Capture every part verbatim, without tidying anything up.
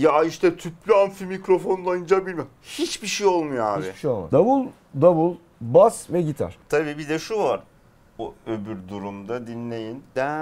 Ya işte tüplü amfi mikrofonlayınca bilmem. Hiçbir şey olmuyor abi. Hiçbir şey olmaz. Davul, davul, bas ve gitar. Tabii bir de şu var. O öbür durumda dinleyin.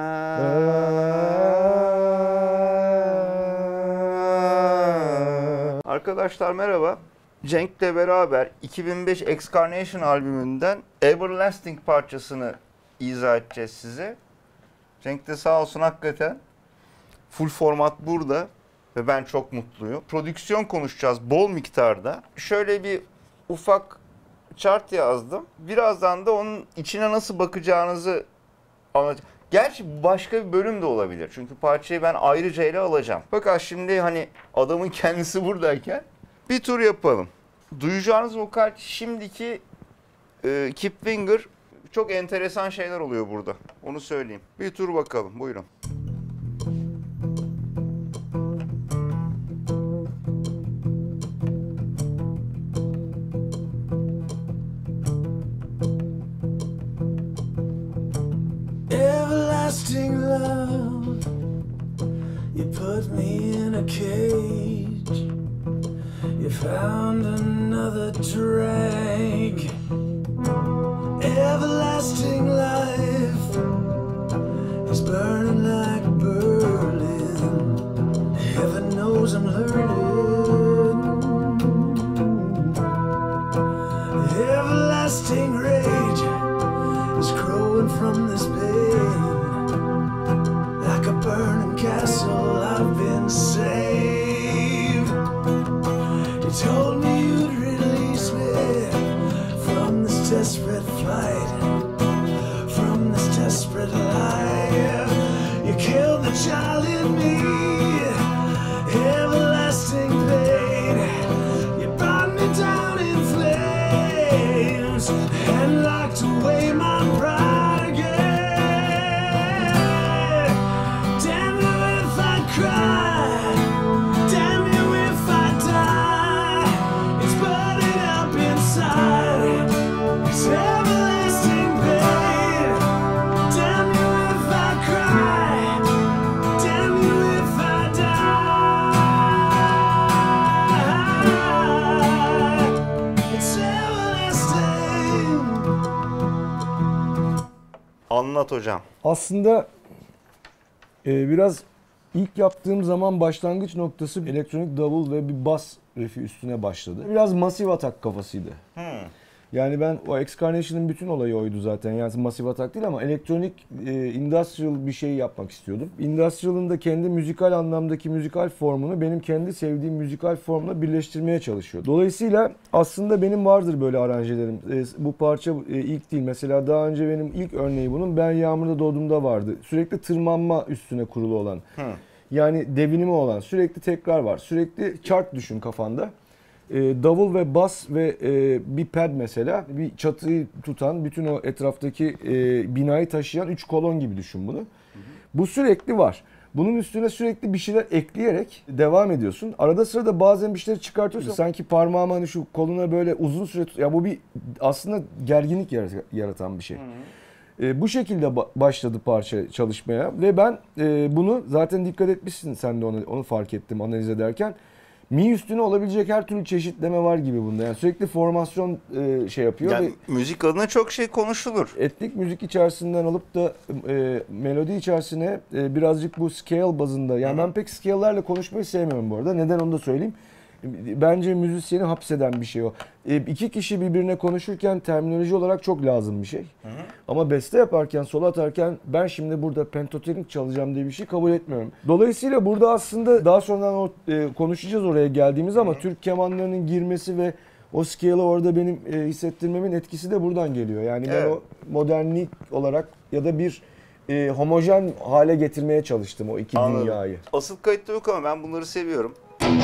Arkadaşlar merhaba. Cenk'le beraber iki bin beş Excarnation albümünden Everlasting parçasını izah edeceğiz size. Cenk de sağ olsun hakikaten full format burada ve ben çok mutluyum. Prodüksiyon konuşacağız bol miktarda. Şöyle bir ufak chart yazdım. Birazdan da onun içine nasıl bakacağınızı anlatacağım. Gerçi başka bir bölüm de olabilir. Çünkü parçayı ben ayrıca ele alacağım. Fakat şimdi hani adamın kendisi buradayken bir tur yapalım. Duyacağınız vokal şimdiki e, Kip Winger, çok enteresan şeyler oluyor burada. Onu söyleyeyim. Bir tur bakalım. Buyurun. Everlasting love, you put me in a cage. You found another drag. Everlasting life is burning like Berlin. Heaven knows I'm learning. Everlasting rage is growing from this pain. Like a burning castle, I've been saved. You told me you'd release me from this desperate flight, from this desperate life. You killed the child in me, everlasting pain. You brought me down in flames and locked away my pride again. Damn you if I cry, damn you if I die. It's burning up inside. It's everlasting pain. Damn you if I cry, damn you if I die. It's everlasting. Anlat hocam. Aslında e, biraz ilk yaptığım zaman başlangıç noktası elektronik davul ve bir bas riff'i üstüne başladı. Biraz Massive Attack kafasıydı. Hmm. Yani ben o Excarnation'ın bütün olayı oydu zaten. Yani Massive Attack değil ama elektronik, e, industrial bir şey yapmak istiyordum. Industrial'ın da kendi müzikal anlamdaki müzikal formunu benim kendi sevdiğim müzikal formla birleştirmeye çalışıyordum. Dolayısıyla aslında benim vardır böyle aranjelerim. E, bu parça e, ilk değil. Mesela daha önce benim ilk örneği bunun Ben Yağmurda Doğduğumda vardı. Sürekli tırmanma üstüne kurulu olan. Hmm. Yani devinimi olan, sürekli tekrar var. Sürekli chart düşün kafanda. E, davul ve bas ve e, bir pad mesela, bir çatıyı tutan, bütün o etraftaki e, binayı taşıyan üç kolon gibi düşün bunu. Hı hı. Bu sürekli var. Bunun üstüne sürekli bir şeyler ekleyerek devam ediyorsun. Arada sırada bazen bir şeyleri çıkartıyorsun. Sanki parmağımı hani şu koluna böyle uzun süre tut. Ya bu bir aslında gerginlik yaratan bir şey. Hı hı. E, bu şekilde ba- başladı parça çalışmaya ve ben e, bunu zaten dikkat etmişsin sen de onu, onu fark ettim analiz ederken. Mi üstüne olabilecek her türlü çeşitleme var gibi bunda. Yani sürekli formasyon e, şey yapıyor. Yani ve müzik adına çok şey konuşulur. etnik müzik içerisinden alıp da e, melodi içerisine e, birazcık bu scale bazında. Yani Hı-hı. ben pek scale'lerle konuşmayı sevmiyorum bu arada. Neden onu da söyleyeyim. Bence müzisyeni hapseden bir şey o. E, iki kişi birbirine konuşurken terminoloji olarak çok lazım bir şey. Hı hı. Ama beste yaparken, solo atarken ben şimdi burada pentatonik çalacağım diye bir şey kabul etmiyorum. Dolayısıyla burada aslında daha sonradan o, e, konuşacağız oraya geldiğimiz ama hı hı. Türk kemanlarının girmesi ve o scale'ı orada benim e, hissettirmemin etkisi de buradan geliyor. Yani evet. Ben o modernlik olarak ya da bir e, homojen hale getirmeye çalıştım o iki Anladım. Dünyayı. Asıl kayıtta yok ama ben bunları seviyorum.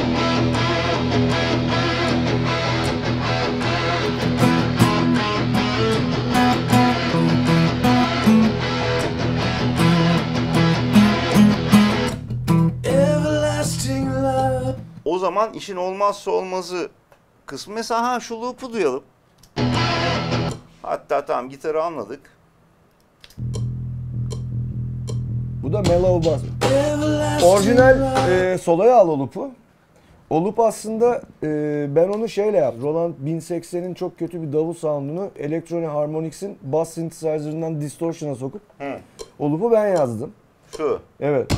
O zaman işin olmazsa olmazı kısmı mesela ha şu loop'u duyalım. Hatta tamam gitarı anladık. Bu da mellow bass. Orijinal e, soloya al o loop'u. O loop aslında e, ben onu şeyle yaptım. Roland bin seksenin çok kötü bir davul sound'unu Electronic Harmonics'in bass synthesizer'ından distortion'a sokup Hı. o loop'u ben yazdım. Şu. Evet.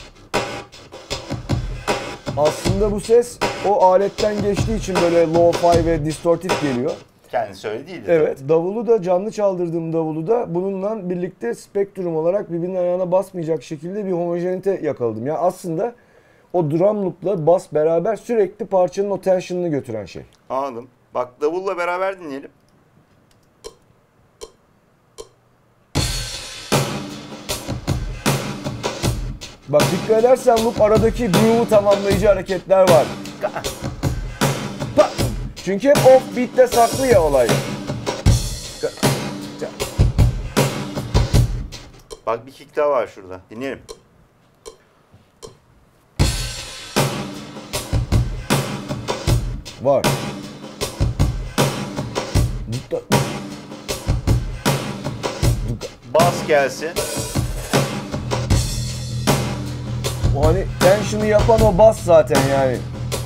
Aslında bu ses o aletten geçtiği için böyle lo-fi ve distortif geliyor. Kendisi öyle değildi. Evet. Davulu da canlı çaldırdığım davulu da bununla birlikte spektrum olarak birbirinin ayağına basmayacak şekilde bir homojenite yakaladım. Yani aslında o drum loop'la bas beraber sürekli parçanın o tension'ını götüren şey. Anladım. Bak davulla beraber dinleyelim. Bak dikkat edersen loop aradaki groove'u tamamlayıcı hareketler var. Çünkü hep offbeat'te saklı ya olay. Bak bir kick daha var şurada. Dinleyelim. Var. Bas gelsin. O hani tension'ı yapan o bas zaten yani.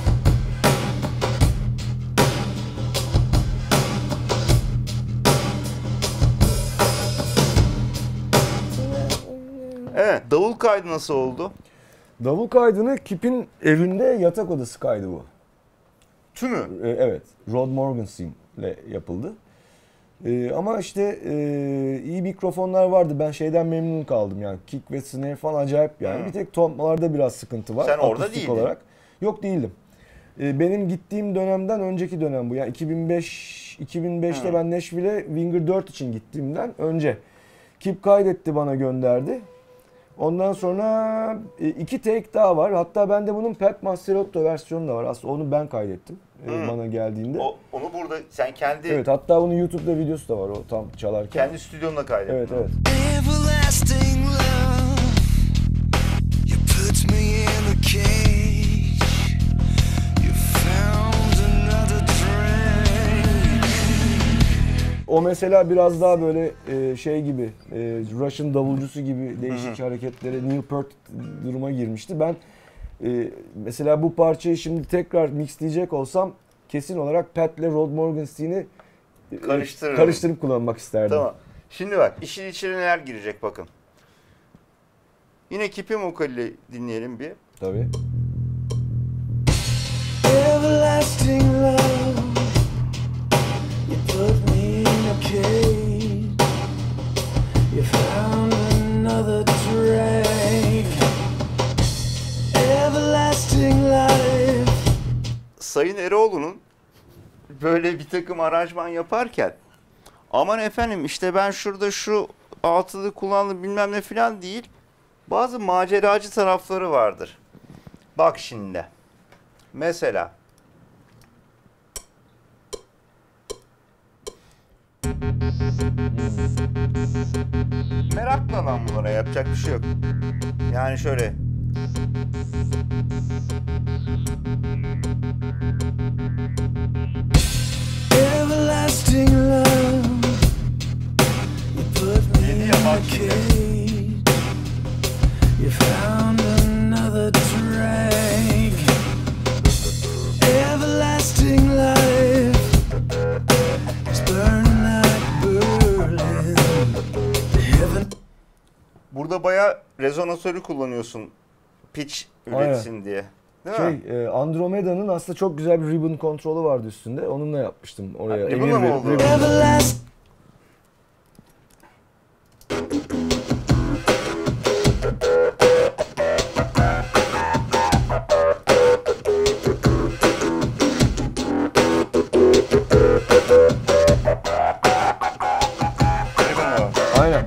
Evet. Davul kaydı nasıl oldu? Davul kaydını Kip'in evinde yatak odası kaydı bu. Tümü. Ee, evet. Rod Morgenstern ile yapıldı. Ee, ama işte e, iyi mikrofonlar vardı. Ben şeyden memnun kaldım yani. Kick ve snare falan acayip yani. Hı. Bir tek tomlarda biraz sıkıntı var. Sen orada akustik değildin. olarak. Yok değildim. Ee, benim gittiğim dönemden önceki dönem bu. Yani iki bin beş iki bin beşte Hı. ben Nashville'e Winger dört için gittiğimden önce. Kip kaydetti, bana gönderdi. Ondan sonra iki take daha var. Hatta bende bunun Pat Mastelotto versiyonu da var. Aslında onu ben kaydettim Hmm. bana geldiğinde. O, onu burada sen kendi Evet, hatta bunun YouTube'da videosu da var o tam çalarken. kendi stüdyonda kaydettin. Evet, evet. Everlasting love, you put me in a cage. You found another dream. O mesela biraz daha böyle e, şey gibi, e, Russian davulcusu gibi değişik Hı hı. hareketlere, Neil Peart duruma girmişti. Ben e, mesela bu parçayı şimdi tekrar mixleyecek olsam kesin olarak Pat ile Rod Morgenstern'i e, Karıştırırım. karıştırıp kullanmak isterdim. Tamam. Şimdi bak işin içine neler girecek bakın. Yine Kip'in vokaliyle dinleyelim bir. Tabii. Everlasting love, you put me in a cage. You found another drag. Everlasting life. Sayın Eroğlu'nun böyle bir takım aranjman yaparken aman efendim işte ben şurada şu altılı kullandım bilmem ne filan değil. Bazı maceracı tarafları vardır. Bak şimdi. Mesela merakla lan bunlara, yapacak bir şey yok. Yani şöyle Everlasting love, you put me Yeni in yapan a şimdi. cage. You found another drag. Everlasting life is burning like Berlin. Heaven. burada bayağı rezonatörü kullanıyorsun pitch üretsin diye. Değil mi? Şey, e, Andromeda'nın aslında çok güzel bir ribbon kontrolü vardı üstünde. Onunla yapmıştım oraya. Ha, ribbon'la Emir mı ve- oldu? ribbon. Everlasting. Aynen.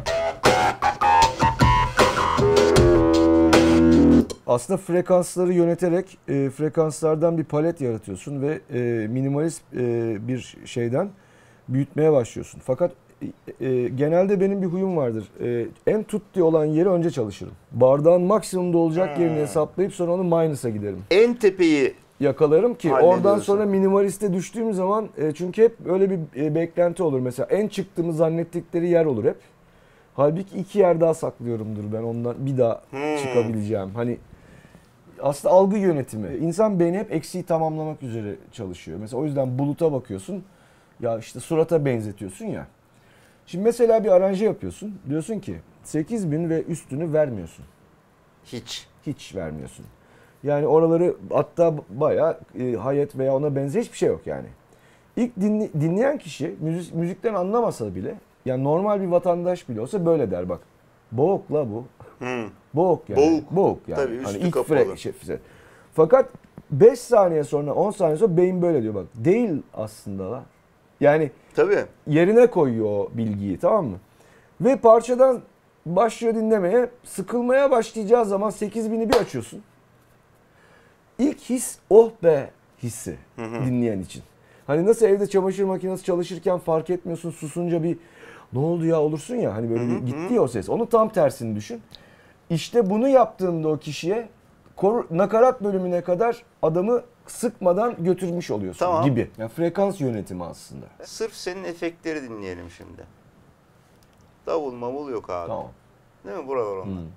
Aslında frekansları yöneterek e, frekanslardan bir palet yaratıyorsun ve e, minimalist e, bir şeyden büyütmeye başlıyorsun. Fakat e, e, genelde benim bir huyum vardır. E, en tutti olan yeri önce çalışırım. Bardağın maksimumda olacak yerini hesaplayıp sonra onu minus'a giderim. En tepeyi Yakalarım ki Hallediyorsun. oradan sonra minimaliste düştüğüm zaman e, çünkü hep öyle bir e, beklenti olur. Mesela en çıktığımı zannettikleri yer olur hep. Halbuki iki yer daha saklıyorumdur ben ondan bir daha Hmm. çıkabileceğim. Hani aslında algı yönetimi. İnsan beyni hep eksiği tamamlamak üzere çalışıyor. Mesela o yüzden buluta bakıyorsun. Ya işte surata benzetiyorsun ya. Şimdi mesela bir aranje yapıyorsun. Diyorsun ki sekiz bin ve üstünü vermiyorsun. Hiç. Hiç vermiyorsun. Yani oraları hatta bayağı e, hayat veya ona benzer hiçbir şey yok yani. İlk dinli, dinleyen kişi müzik, müzikten anlamasa bile, yani normal bir vatandaş bile olsa böyle der bak. Boğuk la bu. Hmm. Boğuk yani. Boğuk. Boğuk yani. Tabii, üstü hani ilk kapalı. fre- şey, fre- Fakat beş saniye sonra on saniye sonra beyin böyle diyor bak. Değil aslında la. Yani Tabii. yerine koyuyor o bilgiyi, tamam mı? Ve parçadan başlıyor dinlemeye. Sıkılmaya başlayacağı zaman sekiz bini bir açıyorsun. İlk his oh be hissi Hı hı. dinleyen için. Hani nasıl evde çamaşır makinesi çalışırken fark etmiyorsun, susunca bir ne oldu ya olursun ya, hani böyle Hı hı, bir gitti ya o ses. Onu tam tersini düşün. İşte bunu yaptığında o kişiye kor, nakarat bölümüne kadar adamı sıkmadan götürmüş oluyorsun Tamam. gibi. Yani frekans yönetimi aslında. Sırf senin efektleri dinleyelim şimdi. Davul mavul yok abi. Tamam. Değil mi? Buralar onlar. Hmm.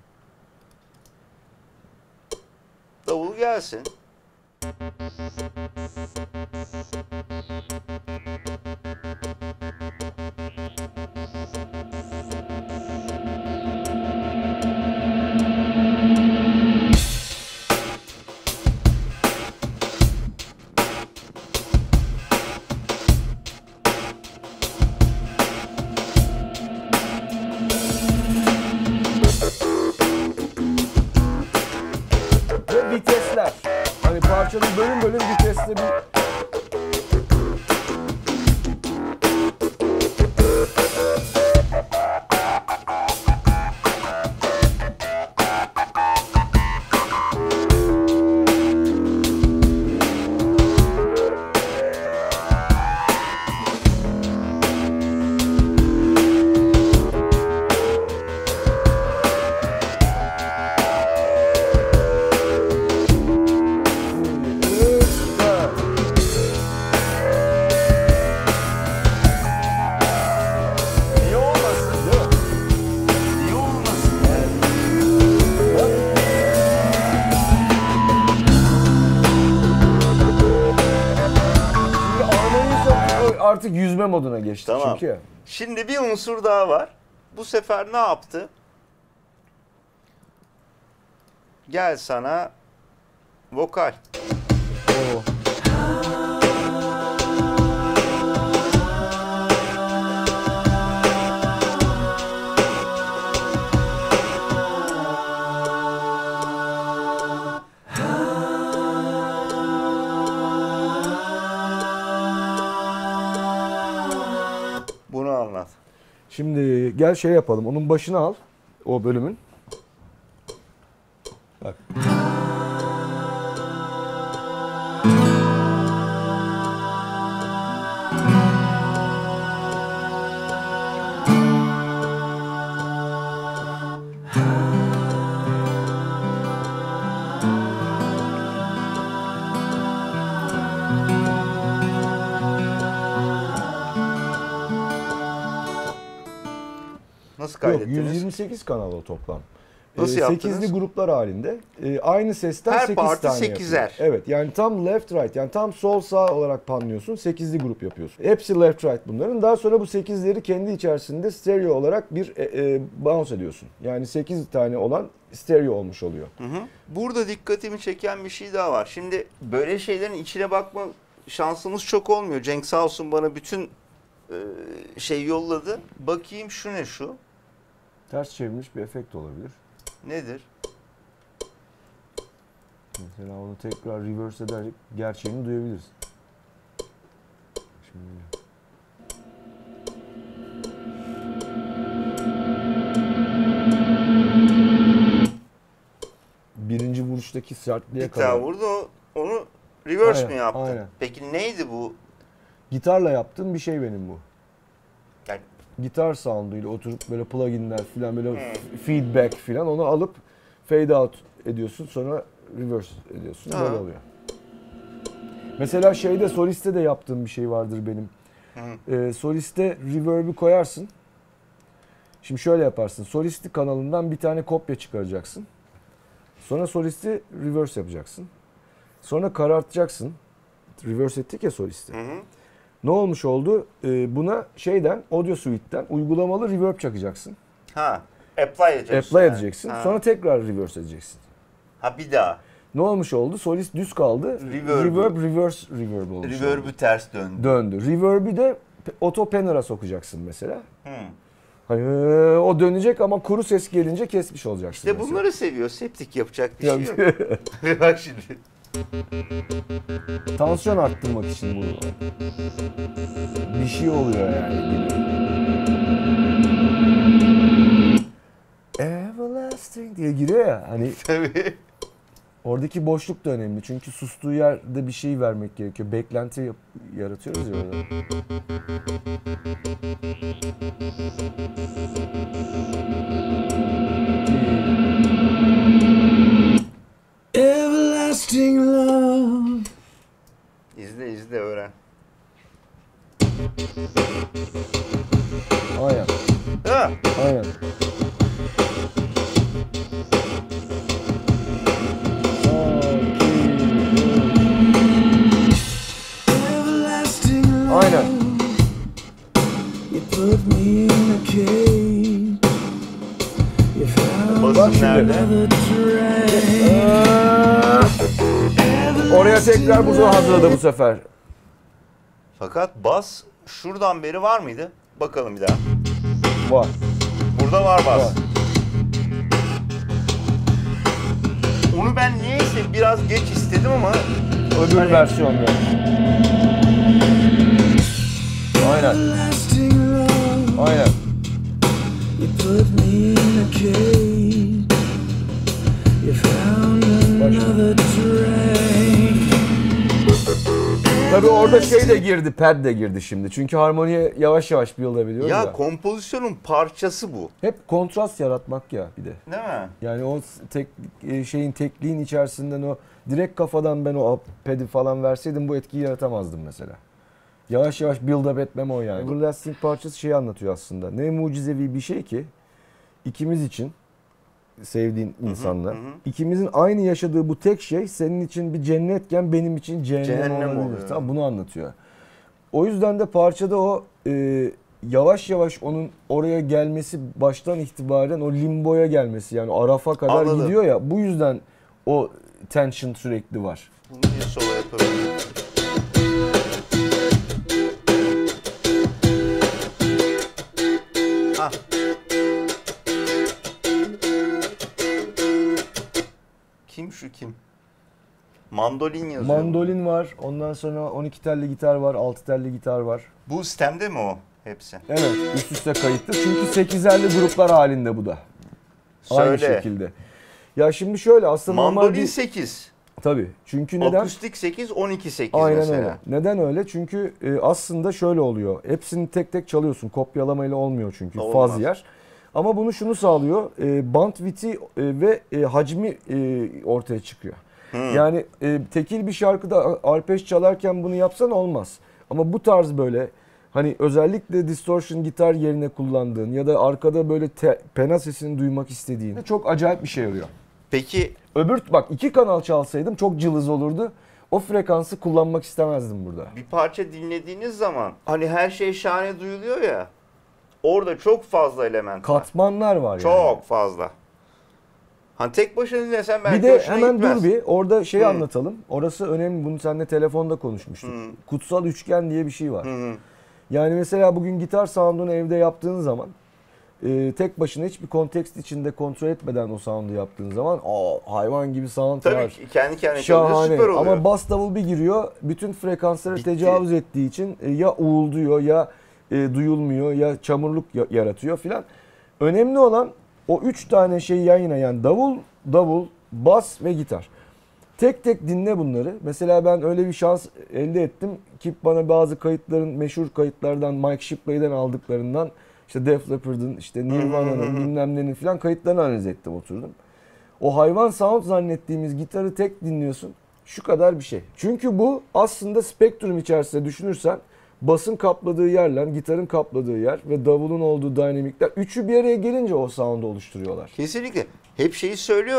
Davul gelsin. Ve vitesler. Hani parçanın bölüm bölüm vitesli bir... İyi olmasın değil mi? İyi olmasın yani. Şimdi armonik son- artık yüzme moduna geçti Tamam. çünkü. Şimdi bir unsur daha var. Bu sefer ne yaptı? Gel sana vokal. Oo. Bunu anlat. Şimdi gel şey yapalım. Onun başını al. O bölümün. Bak. Nasıl Yok, kaydettiniz? yüz yirmi sekiz kanal o toplam. Nasıl Ee, yaptınız? sekizli gruplar halinde. Ee, aynı sesten Her sekiz parti tane sekizer. yapıyor. Evet, yani tam left right, yani tam sol sağ olarak panlıyorsun. sekizli grup yapıyorsun. Hepsi left right bunların. Daha sonra bu sekizleri kendi içerisinde stereo olarak bir e, e, bounce ediyorsun. Yani sekiz tane olan stereo olmuş oluyor. Hı hı. Burada dikkatimi çeken bir şey daha var. Şimdi böyle şeylerin içine bakma şansımız çok olmuyor. Cenk sağ olsun bana bütün e, şey yolladı. Bakayım şu ne şu? Ters çevrilmiş bir efekt olabilir. Nedir? Mesela onu tekrar reverse ederek gerçeğini duyabiliriz. Şimdi birinci vuruştaki sertliğe Bir kadar. daha vurdu. o- Onu reverse Aynen, mi yaptın? aynen. Peki neydi bu? Gitarla yaptığım bir şey benim bu. Yani Gitar sound'uyla oturup böyle pluginler falan böyle Hmm. f- feedback falan onu alıp fade out ediyorsun, sonra reverse ediyorsun. Ha. Böyle oluyor. Mesela şeyde soliste de yaptığım bir şey vardır benim. Hı. Ee, soliste reverb'ü koyarsın. Şimdi şöyle yaparsın. Solisti kanalından bir tane kopya çıkaracaksın. Sonra solisti reverse yapacaksın. Sonra karartacaksın. Reverse ettik ya solisti. Hı hı. Ne olmuş oldu? Ee, buna şeyden, Audio Suite'den uygulamalı reverb çakacaksın. Ha. Apply edeceksin. Apply yani. edeceksin. Ha. Sonra tekrar reverse edeceksin. Ha bir daha. Ne olmuş oldu? Solist düz kaldı. Reverb. Reverb, reverse reverb olmuş oldu. Reverb'ü ters döndü. Döndü. Reverb'ü de pe- auto panner'a sokacaksın mesela. Hı. Hani ee, o dönecek ama kuru ses gelince kesmiş olacaksın. İşte mesela. bunları seviyor. Septik yapacak bir Ya- şey yok. Bak şimdi. Tansiyon arttırmak için bu. Bir şey oluyor yani. Everlasting diye giriyor ya hani Tabii. oradaki boşluk da önemli çünkü sustuğu yerde bir şey vermek gerekiyor. Beklenti yap- yaratıyoruz ya orada. Everlasting love. İzle izle öğren. Aynen. Ha. Aynen. Everlasting love. Aynen. You put me in a cage. You found Bak Basın şimdi. nerede? the train. Oraya tekrar buzu hazırladı bu sefer. Fakat bas şuradan beri var mıydı? Bakalım bir daha. Var. Burada var bas. Var. Onu ben niyeyse biraz geç istedim ama Öbür Hani- versiyonda. Aynen. Everlasting love. Aynen. You put me in a cage. You found another train. Tabii orada şey de girdi, pad de girdi şimdi. Çünkü harmoniye yavaş yavaş build edebiliyoruz ya. ya kompozisyonun parçası bu. Hep kontrast yaratmak ya bir de. Değil mi? Yani o tek e, şeyin tekliğin içerisinden o direkt kafadan ben o pad'i falan verseydim bu etkiyi yaratamazdım mesela. Yavaş yavaş build up etmem o yani. Everlasting parçası şeyi anlatıyor aslında. Ne mucizevi bir şey ki ikimiz için sevdiğin insanla. hı hı. İkimizin aynı yaşadığı bu tek şey senin için bir cennetken benim için cehennem, Cehennem olabilir. oluyor. Tamam, bunu anlatıyor. O yüzden de parçada o e, yavaş yavaş onun oraya gelmesi baştan itibaren o limboya gelmesi yani arafa kadar Anladım. gidiyor ya. Bu yüzden o tension sürekli var. Bunu bir solo yapalım. Ah. Kim şu kim? Mandolin yazıyor. Mandolin var. Ondan sonra on iki telli gitar var. altı telli gitar var. Bu sistemde mi o hepsi? Evet, üst üste kayıtlı. Çünkü sekizerli gruplar halinde bu da. Aynı Söyle. şekilde. Ya şimdi şöyle aslında normal Mandolin bir... sekiz. Tabii. Çünkü neden? Akustik sekiz, on iki sekiz Aynen mesela. öyle. Neden öyle? Çünkü e, aslında şöyle oluyor. Hepsini tek tek çalıyorsun. Kopyalamayla olmuyor çünkü. Olmaz. Faz yer. Ama bunu şunu sağlıyor. E, band width'i e, ve e, hacmi e, ortaya çıkıyor. Hmm. Yani e, tekil bir şarkıda arpej çalarken bunu yapsan olmaz. Ama bu tarz böyle hani özellikle distortion gitar yerine kullandığın ya da arkada böyle te, pena sesini duymak istediğin çok acayip bir şey yarıyor. Peki Öbür bak iki kanal çalsaydım çok cılız olurdu. O frekansı kullanmak istemezdim burada. bir parça dinlediğiniz zaman hani her şey şahane duyuluyor ya. Orada çok fazla element var. Katmanlar var yani. Çok fazla. Hani tek başına dinlesen belki Bir de hoşuna hemen gitmez. dur bir orada şey Hı. anlatalım. Orası önemli. Bunu seninle telefonda konuşmuştuk. Hı. Kutsal üçgen diye bir şey var. Hı hı. Yani mesela bugün gitar sound'unu evde yaptığın zaman e, tek başına hiçbir kontekst içinde kontrol etmeden o sound'u yaptığın zaman aa, hayvan gibi sound Tabii var. ki kendi kendine çalınca Şahane. süper oluyor. Ama bas davul bir giriyor. Bütün frekanslara Bitti. tecavüz ettiği için e, ya uğulduyor ya e, duyulmuyor ya çamurluk ya- yaratıyor filan. Önemli olan o üç tane şey yan yana yani davul, davul, bas ve gitar. Tek tek dinle bunları. Mesela ben öyle bir şans elde ettim ki bana bazı kayıtların meşhur kayıtlardan Mike Shipley'den aldıklarından işte Def Leppard'ın işte Nirvana'nın bilmem nenin filan kayıtlarını analiz ettim oturdum. O hayvan sound zannettiğimiz gitarı tek dinliyorsun. Şu kadar bir şey. Çünkü bu aslında spektrum içerisinde düşünürsen basın kapladığı yerle gitarın kapladığı yer ve davulun olduğu dinamikler üçü bir araya gelince o sound'u oluşturuyorlar. Kesinlikle. Hep şeyi söylüyorum.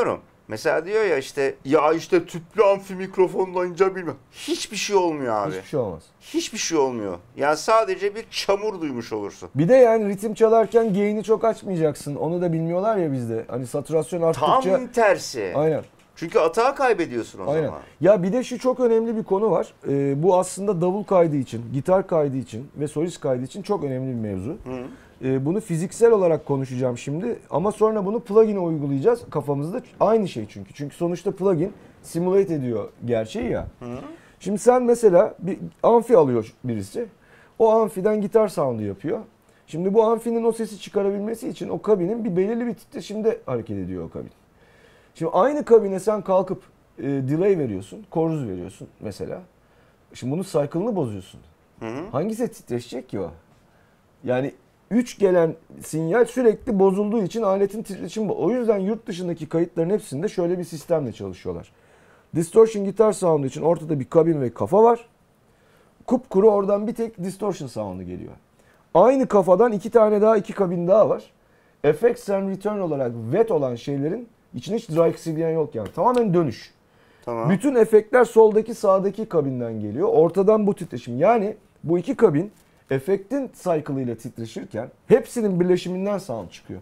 Mesela diyor ya işte ya işte tüplü amfi mikrofonlayınca bilmem. Hiçbir şey olmuyor abi. Hiçbir şey olmaz. Hiçbir şey olmuyor. Yani sadece bir çamur duymuş olursun. Bir de yani ritim çalarken gain'i çok açmayacaksın. Onu da bilmiyorlar ya bizde. Hani saturasyon arttıkça... Tam tersi. Aynen. Çünkü atağı kaybediyorsun o Aynen. zaman. Ya bir de şu çok önemli bir konu var. Ee, bu aslında davul kaydı için, gitar kaydı için ve solist kaydı için çok önemli bir mevzu. Hı. Ee, bunu fiziksel olarak konuşacağım şimdi ama sonra bunu plugin'e uygulayacağız kafamızda. Aynı şey çünkü. Çünkü sonuçta plugin simulate ediyor gerçeği ya. Hı. Şimdi sen mesela bir amfi alıyor birisi. O amfiden gitar sound'u yapıyor. Şimdi bu amfinin o sesi çıkarabilmesi için o kabinin bir belirli bir titreşimde hareket ediyor o kabin. Şimdi aynı kabine sen kalkıp e, delay veriyorsun, chorus veriyorsun mesela. Şimdi bunun cycle'ını bozuyorsun. Hı hı. Hangisi titreşecek ki o? Yani üç gelen sinyal sürekli bozulduğu için aletin titreşimi. O yüzden yurt dışındaki kayıtların hepsinde şöyle bir sistemle çalışıyorlar. Distortion gitar sound'u için ortada bir kabin ve kafa var. Kupkuru oradan bir tek distortion sound'u geliyor. Aynı kafadan iki tane daha, iki kabin daha var. Effects and return olarak wet olan şeylerin içine hiç dry kısılgan yok yani. Tamamen dönüş. Tamam. Bütün efektler soldaki sağdaki kabinden geliyor. Ortadan bu titreşim. Yani bu iki kabin efektin cycle ile titreşirken hepsinin birleşiminden sound çıkıyor.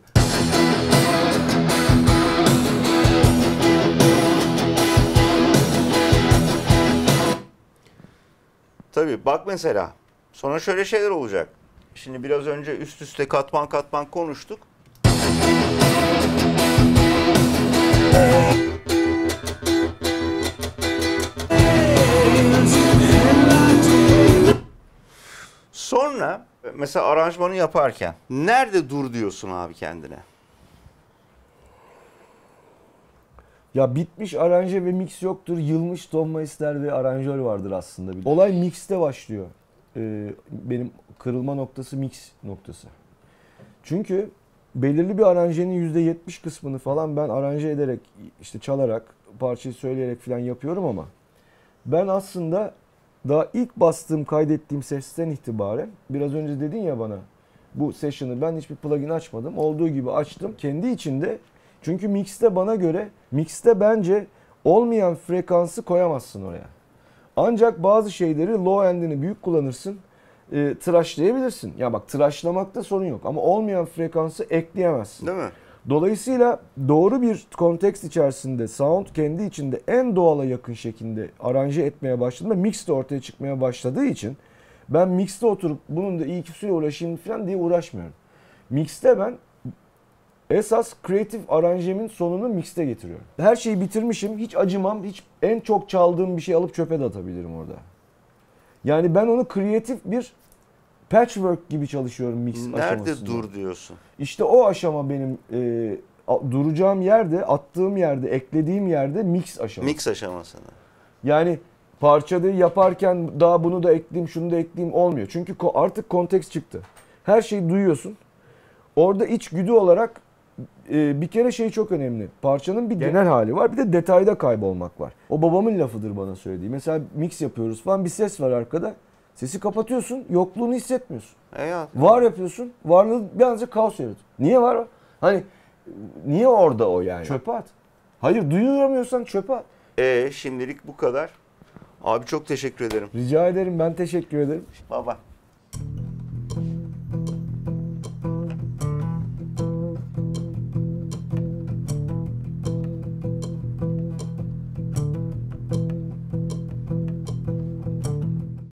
Tabii bak mesela sonra şöyle şeyler olacak. Şimdi biraz önce üst üste katman katman konuştuk. Sonra mesela aranjmanı yaparken nerede dur diyorsun abi kendine? Ya bitmiş aranje ve mix yoktur. Yılmış Tom Meister ve aranjör vardır aslında. Olay mixte başlıyor. Ee, benim kırılma noktası mix noktası. Çünkü belirli bir aranjenin yüzde yetmiş kısmını falan ben aranje ederek, işte çalarak, parçayı söyleyerek falan yapıyorum ama ben aslında daha ilk bastığım, kaydettiğim sesten itibaren biraz önce dedin ya bana bu session'ı ben hiçbir plugin açmadım. Olduğu gibi açtım. Kendi içinde. Çünkü mixte bana göre, mixte bence olmayan frekansı koyamazsın oraya. Ancak bazı şeyleri low end'ini büyük kullanırsın, e, tıraşlayabilirsin. Ya bak tıraşlamakta sorun yok ama olmayan frekansı ekleyemezsin. Değil mi? Dolayısıyla doğru bir kontekst içerisinde sound kendi içinde en doğala yakın şekilde aranje etmeye başladığında mix de ortaya çıkmaya başladığı için ben mixte oturup bunun da iyi ki uğraşayım falan diye uğraşmıyorum. Mixte ben esas kreatif aranjemin sonunu mixte getiriyorum. Her şeyi bitirmişim, hiç acımam, hiç en çok çaldığım bir şey alıp çöpe de atabilirim orada. Yani ben onu kreatif bir patchwork gibi çalışıyorum mix Nerede aşamasında. dur diyorsun? İşte o aşama benim e, duracağım yerde, attığım yerde, eklediğim yerde mix aşaması. Mix aşamasında. Yani parçada yaparken daha bunu da ekleyeyim, şunu da ekleyeyim olmuyor. Çünkü artık konteks çıktı. Her şeyi duyuyorsun. Orada içgüdü olarak e, bir kere şey çok önemli. Parçanın bir genel hali var, bir de detayda kaybolmak var. O babamın lafıdır bana söylediği. Mesela mix yapıyoruz falan, bir ses var arkada. Sesi kapatıyorsun, yokluğunu hissetmiyorsun. Evet. Var yapıyorsun, varlığı birazcık kaos yaratıyor. Niye var o? Hani niye orada o yani? Çöpe at. Hayır, duyuramıyorsan çöpe at. E şimdilik bu kadar. Abi çok teşekkür ederim. Rica ederim, ben teşekkür ederim. Baba.